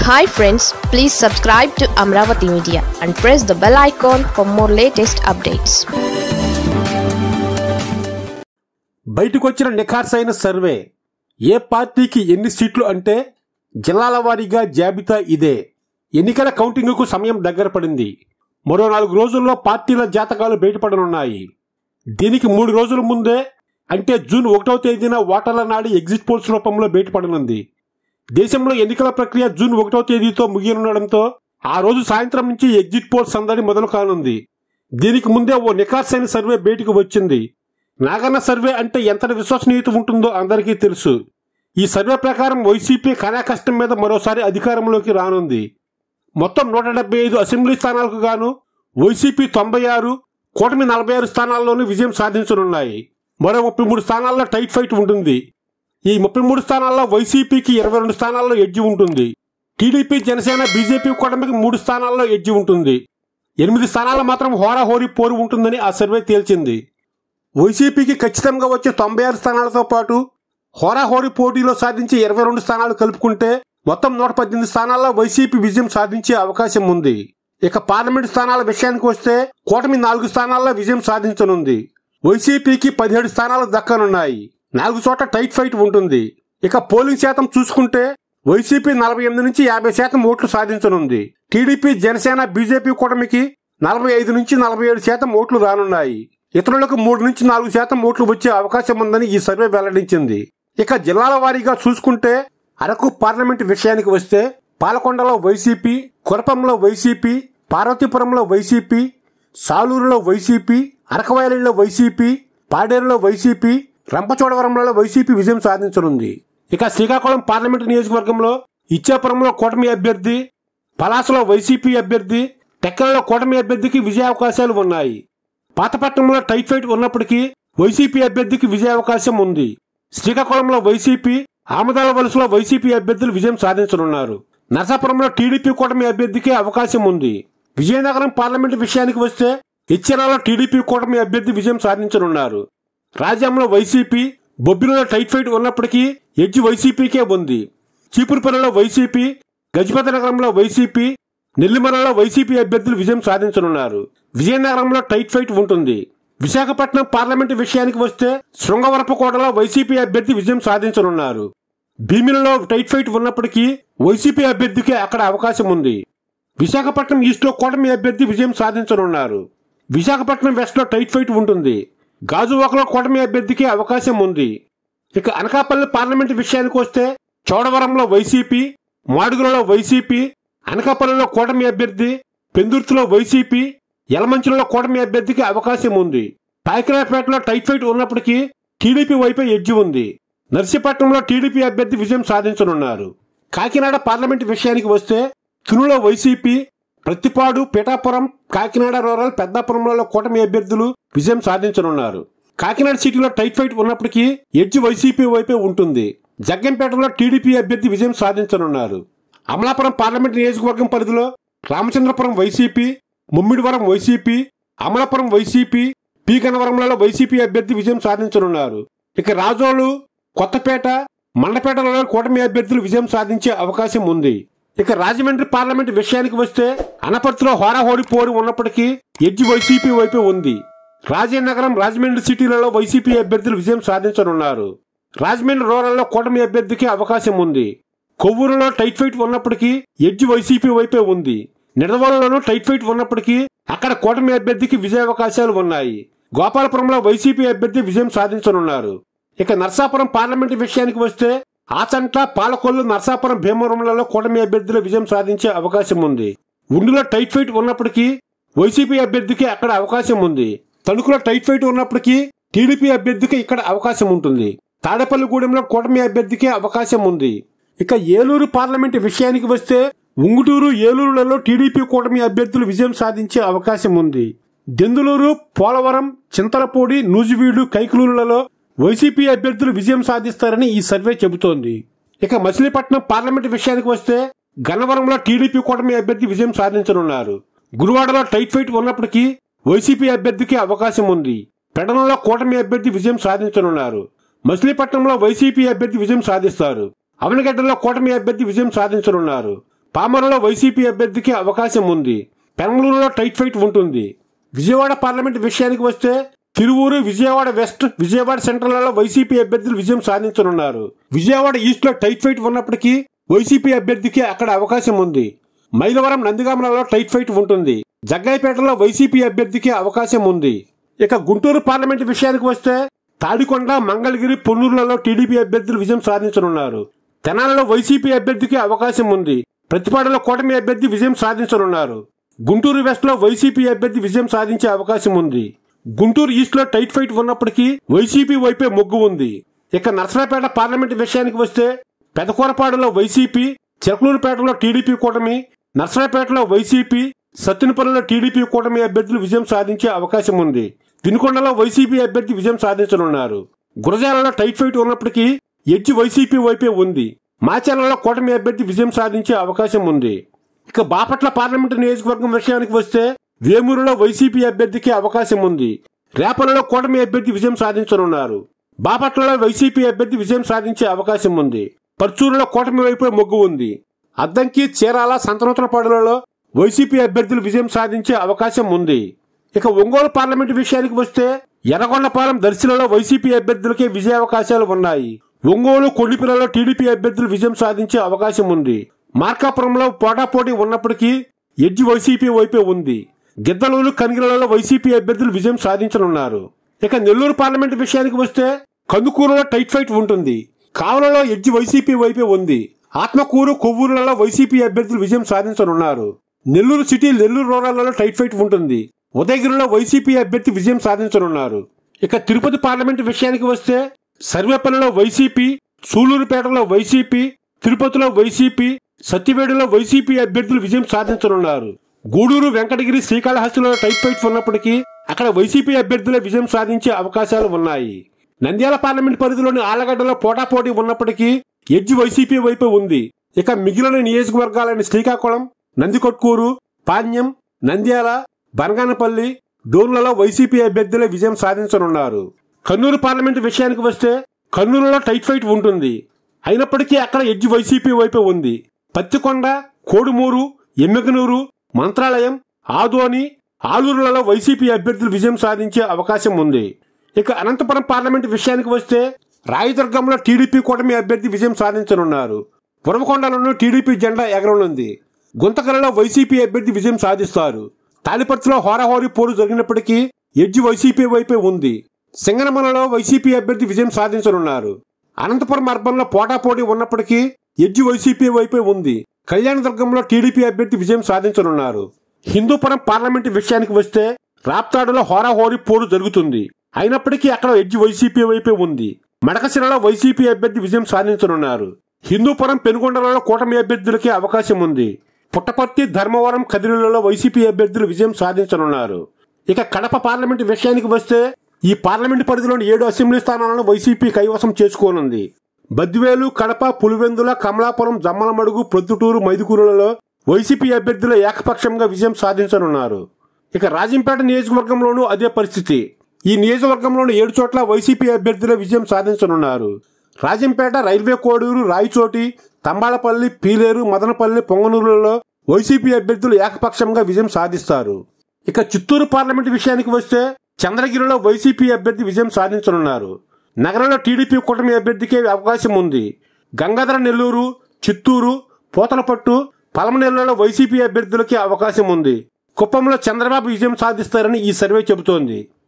Hi friends, please subscribe to Amravati Media and press the bell icon for more latest updates. బయటకు వచ్చిన నిఖార్సైన survey ఏ పార్టీకి ఎన్ని సీట్లు అంటే జిల్లాల వారీగా జాబితా ఇదే. ఎన్నికల కౌంటింగ్కు సమయం దగ్గర పడింది. మరో 4 రోజుల్లో పార్టీల జాతకాలు బయటపడనున్నాయి. దీనికి 3 రోజుల ముందే అంటే జూన్ 1వ తేదీన ఓటర్ల నాడి ఎగ్జిట్ పోల్స్ రూపంలో బయటపడనుంది. దేశంలో ఎన్నికల ప్రక్రియ జూన్ 1వ తేదీతో ముగియనుండడంతో ఆ రోజు సాయంత్రం నుంచి ఎగ్జిట్ పోల్స్ సందడి మొదలు కానుంది. దీనికి ముందే ఓ నిఖార్సైన సర్వే బయటకు వచ్చింది. నాగన్న సర్వే అంటే ఎంతటి విశ్వసనీయత ఉంటుందో అందరికీ తెలుసు. ఈ సర్వే ప్రకారం వైసీపీ కష్టం మీద మరోసారి అధికారంలోకి రానుంది. మొత్తం 175 అసెంబ్లీ స్థానాలకు గాను వైసీపీ 96, కూటమి 46 స్థానాల్లోనూ విజయం సాధించనున్నాయి. మరో 33 స్థానాల్లో టైట్ ఫైట్ ఉంటుంది. ఈ 33 స్థానాల్లో వైసీపీకి 22 స్థానాల్లో ఎడ్జి ఉంటుంది. టీడీపీ, జనసేన, బీజేపీ కూటమికి 3 స్థానాల్లో ఎడ్జి ఉంటుంది. 8 స్థానాల్లో మాత్రం హోరాహోరీ పోరు ఉంటుందని ఆ సర్వే తేల్చింది. వైసీపీకి ఖచ్చితంగా వచ్చే 96 స్థానాలతో పాటు హోరాహోరీ పోటీలో సాధించే 22 స్థానాలు కలుపుకుంటే మొత్తం 118 స్థానాల్లో వైసీపీ విజయం సాధించే అవకాశం ఉంది. ఇక పార్లమెంటు స్థానాల విషయానికి వస్తే కూటమి 4 స్థానాల్లో విజయం సాధించనుంది. వైసీపీకి 17 స్థానాలు దక్కనున్నాయి. 4 చోట్ల టైట్ ఫైట్ ఉంటుంది. ఇక పోలింగ్ శాతం చూసుకుంటే వైసీపీ 48 నుంచి 50% ఓట్లు సాధించనుంది. టీడీపీ, జనసేన, బీజేపీ కూటమికి 45 నుంచి 47% ఓట్లు రానున్నాయి. ఇతరులకు 3 నుంచి 4% ఓట్లు వచ్చే అవకాశం ఉందని ఈ సర్వే వెల్లడించింది. ఇక జిల్లాల వారీగా చూసుకుంటే అరకు పార్లమెంటు విషయానికి వస్తే పాలకొండలో వైసీపీ, కురపంలో వైసీపీ, పార్వతీపురంలో వైసీపీ, సాలూరులో వైసీపీ, అరకవైలిలో వైసీపీ, పాడేరులో వైసీపీ, రంపచోడవరంలో వైసీపీ విజయం సాధించనుంది. ఇక శ్రీకాకుళం పార్లమెంటు నియోజకవర్గంలో ఇచ్చాపురంలో కూటమి అభ్యర్థి, పలాసలో వైసీపీ అభ్యర్థి, టెక్కలలో కూటమి అభ్యర్థికి విజయావకాశాలు ఉన్నాయి. పాతపట్నంలో టైట్ ఫైట్ ఉన్నప్పటికీ వైసీపీ అభ్యర్థికి విజయావకాశం ఉంది. శ్రీకాకుళంలో వైసీపీ, ఆమదాల వలసలో వైసీపీ అభ్యర్థులు విజయం సాధించనున్నారు. నరసాపురంలో టీడీపీ కూటమి అభ్యర్థికి అవకాశం ఉంది. విజయనగరం పార్లమెంటు విషయానికి వస్తే ఇచ్చెరాలో టీడీపీ కూటమి అభ్యర్థి విజయం సాధించనున్నారు. రాజ్యంలో వైసీపీ, బొబ్బిలిలో టైట్ ఫైట్ ఉన్నప్పటికీ ఎడ్జి వైసీపీకే ఉంది. చీపురుపల్లిలో వైసీపీ, గజపతి నగరంలో వైసీపీ, నెల్లిమలలో వైసీపీ అభ్యర్థులు విజయం సాధించనున్నారు. విజయనగరంలో టైట్ ఫైట్ ఉంటుంది. విశాఖపట్నం పార్లమెంటు విషయానికి వస్తే శృంగవరపుకోటలో వైసీపీ అభ్యర్థి విజయం సాధించనున్నారు. భీమిలలో టైట్ ఫైట్ ఉన్నప్పటికీ వైసీపీ అభ్యర్థికే అక్కడ అవకాశం ఉంది. విశాఖపట్నం ఈస్ట్ లో కూటమి అభ్యర్థి విజయం సాధించనున్నారు. విశాఖపట్నం వెస్ట్ లో టైట్ ఫైట్ ఉంటుంది. గాజువాకలో కూటమి అభ్యర్థికి అవకాశం ఉంది. ఇక అనకాపల్లి పార్లమెంటు విషయానికి వస్తే చోడవరంలో వైసీపీ, మాడుగులలో వైసీపీ, అనకాపల్లిలో కూటమి అభ్యర్థి, పెందుర్తిలో వైసీపీ, యలమంచిలో కూటమి అభ్యర్థికి అవకాశం ఉంది. పాయకరాపేటలో టైట్ ఫైట్ ఉన్నప్పటికీ టీడీపీ వైపే ఎడ్జి ఉంది. నర్సీపట్నంలో టీడీపీ అభ్యర్థి విజయం సాధించనున్నారు. కాకినాడ పార్లమెంటు విషయానికి వస్తే తునులో వైసీపీ, ప్రత్తిపాడు, పిఠాపురం, కాకినాడ రూరల్, పెద్దాపురంలో కూటమి అభ్యర్థులు విజయం సాధించనున్నారు. కాకినాడ సిటీలో టైట్ ఫైట్ ఉన్నప్పటికీ ఎడ్జి వైసీపీ వైపే ఉంటుంది. జగ్గంపేటలో టీడీపీ అభ్యర్థి విజయం సాధించనున్నారు. అమలాపురం పార్లమెంటు నియోజకవర్గం పరిధిలో Ramachandrapuram YCP, Mummidivaram YCP, Amalapuram YCP, P గన్నవరంలో వైసీపీ అభ్యర్థి విజయం సాధించనున్నారు. ఇక రాజోలు, కొత్తపేట, మండపేటలలో కూటమి అభ్యర్థులు విజయం సాధించే అవకాశం ఉంది. ఇక రాజమండ్రి పార్లమెంటు విషయానికి వస్తే అనపర్తిలో హోరాహోరీ పోరు ఉన్నప్పటికీ ఎడ్జి వైసీపీ వైపే ఉంది. రాజేనగరం, రాజమండ్రి సిటీలలో వైసీపీ అభ్యర్థులు విజయం సాధించనున్నారు. రాజమండ్రి రూరల్లో కూటమి అభ్యర్థికి అవకాశం ఉంది. కొవ్వూరులో టైట్ ఫైట్ ఉన్నప్పటికీ ఎడ్జి వైసీపీ వైపే ఉంది. నిడదవోలులోనూ టైట్ ఫైట్ ఉన్నప్పటికీ అక్కడ కూటమి అభ్యర్థికి విజయావకాశాలు ఉన్నాయి. గోపాలపురంలో వైసీపీ అభ్యర్థి విజయం సాధించనున్నారు. ఇక నర్సాపురం పార్లమెంటు విషయానికి వస్తే ఆచంట, పాలకొల్లు, నర్సాపురం, భీమవరంలలో కూటమి అభ్యర్థులు విజయం సాధించే అవకాశం ఉంది. ఉండిలో టైట్ ఫైట్ ఉన్నప్పటికీ వైసీపీ అభ్యర్థికి అక్కడ అవకాశం ఉంది. తణుకులో టైట్ ఫైట్ ఉన్నప్పటికీ టీడీపీ అభ్యర్థికి ఇక్కడ అవకాశం ఉంటుంది. తాడేపల్లిగూడెంలో కూటమి అభ్యర్థికి అవకాశం ఉంది. ఇక ఏలూరు పార్లమెంటు విషయానికి వస్తే ఉంగుటూరు, ఏలూరులలో టీడీపీ కూటమి అభ్యర్థులు విజయం సాధించే అవకాశం ఉంది. దెందులూరు, పోలవరం, చింతలపూడి, నూజివీడు, కైకలూరులలో వైసీపీ అభ్యర్థులు విజయం సాధిస్తారని ఈ సర్వే చెబుతోంది. ఇక మచిలీపట్నం పార్లమెంటు విషయానికి వస్తే గన్నవరంలో టీడీపీ కూటమి అభ్యర్థి విజయం సాధించనున్నారు. గురువాడలో టైట్ ఫైట్ ఉన్నప్పటికీ వైసీపీ అభ్యర్థికి అవకాశం ఉంది. పెడనలో కూటమి అభ్యర్థి విజయం సాధించనున్నారు. మచిలీపట్నంలో వైసీపీ అభ్యర్థి విజయం సాధిస్తారు. అవనగడ్డలో కూటమి అభ్యర్థి విజయం సాధించనున్నారు. పామరులో వైసీపీ అభ్యర్థికి అవకాశం ఉంది. పెనంలూరులో టైట్ ఫైట్ ఉంటుంది. విజయవాడ పార్లమెంట్ విషయానికి వస్తే తిరువూరు, విజయవాడ వెస్ట్, విజయవాడ సెంట్రల్లో వైసీపీ అభ్యర్థులు విజయం సాధించనున్నారు. విజయవాడ ఈస్ట్ లో టైట్ ఫైట్ ఉన్నప్పటికీ వైసీపీ అభ్యర్థికి అక్కడ అవకాశం ఉంది. మైలవరం, నందిగామలలో టైట్ ఫైట్ ఉంటుంది. జగ్గైపేటలో వైసీపీ అభ్యర్థికి అవకాశం ఉంది. ఇక గుంటూరు పార్లమెంట్ విషయానికి వస్తే తాడికొండ, మంగళగిరి, పొన్నూరులలో టీడీపీ అభ్యర్థులు విజయం సాధించనున్నారు. తెనాలలో వైసీపీ అభ్యర్థికి అవకాశం ఉంది. ప్రతిపాడులో కూటమి అభ్యర్థి విజయం సాధించనున్నారు. గుంటూరు వెస్ట్ లో వైసీపీ అభ్యర్థి విజయం సాధించే అవకాశం ఉంది. గుంటూరు ఈస్ట్ లో టైట్ ఫైట్ ఉన్నప్పటికీ వైసీపీ వైపే మొగ్గు ఉంది. ఇక నర్సరావుపేట పార్లమెంట్ విషయానికి వస్తే పెదకూరపాడులో వైసీపీ, చిలకలూరుపేటలో టీడీపీ కూటమి, నర్సరావుపేటలో వైసీపీ, సత్తెనపల్లిలో టీడీపీ కూటమి అభ్యర్థులు విజయం సాధించే అవకాశం ఉంది. వినుకొండలో వైసీపీ అభ్యర్థి విజయం సాధించనున్నారు. గురజాలలో టైట్ ఫైట్ ఉన్నప్పటికీ ఎడ్జ్ వైసీపీ వైపే ఉంది. మాచర్లలో కూటమి అభ్యర్థి విజయం సాధించే అవకాశం ఉంది. ఇక బాపట్ల పార్లమెంటు నియోజకవర్గం విషయానికి వస్తే వేమూరులో వైసీపీ అభ్యర్థికి అవకాశం ఉంది. రేపలలో కూటమి అభ్యర్థి విజయం సాధించనున్నారు. బాపట్లలో వైసీపీ అభ్యర్థి విజయం సాధించే అవకాశం ఉంది. పర్చూరులో కూటమి వైపే మొగ్గు ఉంది. అద్దంకి, చీరాల, సంతనూతలపాడులలో వైసీపీ అభ్యర్థులు విజయం సాధించే అవకాశం ఉంది. ఇక ఒంగోలు పార్లమెంటు విషయానికి వస్తే ఎర్రగొండపాలెం, దర్శిలలో వైసీపీ అభ్యర్థులకే విజయావకాశాలు ఉన్నాయి. ఒంగోలు, కొండిపిల్లలో టీడీపీ అభ్యర్థులు విజయం సాధించే అవకాశం ఉంది. మార్కాపురంలో పోటాపోటీ ఉన్నప్పటికీ ఎడ్జ్ వైసీపీ వైపే ఉంది. గిద్దలూరు, కనిగిలలో వైసీపీ అభ్యర్థులు విజయం సాధించనున్నారు. ఇక నెల్లూరు పార్లమెంటు విషయానికి వస్తే కందుకూరులో టైట్ ఫైట్ ఉంటుంది. కావలలో ఎడ్జ్ వైసీపీ వైపే ఉంది. ఆత్మకూరు, కొవ్వూరులలో వైసీపీ అభ్యర్థులు విజయం సాధించనున్నారు. నెల్లూరు సిటీ, నెల్లూరు రూరల్లో టైట్ ఫైట్ ఉంటుంది. ఉదయగిరిలో వైసీపీ అభ్యర్థి విజయం సాధించనున్నారు. ఇక తిరుపతి పార్లమెంటు విషయానికి వస్తే సర్వేపల్లిలో వైసీపీ, సూలూరుపేటలో వైసీపీ, తిరుపతిలో వైసీపీ, సత్యవేడులో వైసీపీ అభ్యర్థులు విజయం సాధించనున్నారు. గూడూరు, వెంకటగిరి, శ్రీకాళహస్తిలో టైట్ ఫైట్ ఉన్నప్పటికీ అక్కడ వైసీపీ అభ్యర్థులే విజయం సాధించే అవకాశాలు ఉన్నాయి. నంద్యాల పార్లమెంట్ పరిధిలోని ఆళ్లగడ్డలో పోటాపోటీ ఉన్నప్పటికీ ఎడ్జ్ వైసీపీ వైపు ఉంది. ఇక మిగిలిన నియోజకవర్గాలైన శ్రీకాకుళం, నందికొట్కూరు, పాణ్యం, నంద్యాల, బనగానపల్లి, డోన్లలో వైసీపీ అభ్యర్థులే విజయం సాధించనున్నారు. కర్నూలు పార్లమెంటు విషయానికి వస్తే కర్నూలులో టైట్ ఫైట్ ఉంటుంది. అయినప్పటికీ అక్కడ ఎడ్జ్ వైసీపీ వైపు ఉంది. పత్తికొండ, కోడుమూరు, ఎమ్మిగనూరు, మంత్రాలయం, ఆదోని, ఆలూరులలో వైసీపీ అభ్యర్థులు విజయం సాధించే అవకాశం ఉంది. ఇక అనంతపురం పార్లమెంటు విషయానికి వస్తే రాయదుర్గంలో టీడీపీ కూటమి అభ్యర్థి విజయం సాధించనున్నారు. ఉరవకొండలోనూ టీడీపీ జెండా ఎగరనుంది. గుంతకలలో వైసీపీ అభ్యర్థి విజయం సాధిస్తారు. తాడిపత్రిలో హోరాహోరీ పోరు జరిగినప్పటికీ ఎడ్జ్ వైసీపీ వైపే ఉంది. సింగనమలలో వైసీపీ అభ్యర్థి విజయం సాధించనున్నారు. అనంతపురం అర్బన్లో పోటాపోటీ ఉన్నప్పటికీ ఎడ్జ్ వైసీపీ వైపే ఉంది. కళ్యాణదుర్గంలో టీడీపీ అభ్యర్థి విజయం సాధించనున్నారు. హిందూపురం పార్లమెంటు విషయానికి వస్తే రాప్తాడులో హోరాహోరీ పోరు జరుగుతుంది. అయినప్పటికీ అక్కడ ఎడ్జ్ వైసీపీ వైపే ఉంది. మడకశిరలో వైసీపీ అభ్యర్థి విజయం సాధించనున్నారు. హిందూపురం, పెనుగొండలలో కూటమి అభ్యర్థులకే అవకాశం ఉంది. పుట్టపర్తి, ధర్మవరం, కదిరిలలో వైసీపీ అభ్యర్థులు విజయం సాధించనున్నారు. ఇక కడప పార్లమెంటు విషయానికి వస్తే ఈ పార్లమెంటు పరిధిలోని 7 అసెంబ్లీ స్థానాలను వైసీపీ కైవసం చేసుకోనుంది. బద్వేలు, కడప, పులివెందుల, కమలాపురం, జమ్మలమడుగు, ప్రొద్దుటూరు, మైదుకూరులలో వైసీపీ అభ్యర్థులు ఏకపక్షంగా విజయం సాధించనున్నారు. ఇక రాజంపేట నియోజకవర్గంలోనూ అదే పరిస్థితి. ఈ నియోజకవర్గంలోని 7 చోట్ల వైసీపీ అభ్యర్థుల విజయం సాధించనున్నారు. రాజంపేట, రైల్వే కోడూరు, రాయచోటి, తంబాలపల్లి, పీలేరు, మదనపల్లి, పొంగనూరులలో వైసీపీ అభ్యర్థులు ఏకపక్షంగా విజయం సాధిస్తారు. ఇక చిత్తూరు పార్లమెంటు విషయానికి వస్తే చంద్రగిరిలో వైసీపీ అభ్యర్థి విజయం సాధించనున్నారు. నగరంలో టీడీపీ కూటమి అభ్యర్థికే అవకాశం ఉంది. గంగాధర నెల్లూరు, చిత్తూరు, పోతలపట్టు, పలమనేరులలో వైసీపీ అభ్యర్థులకే అవకాశం ఉంది. కుప్పంలో చంద్రబాబు విజయం సాధిస్తారని ఈ సర్వే చెబుతోంది.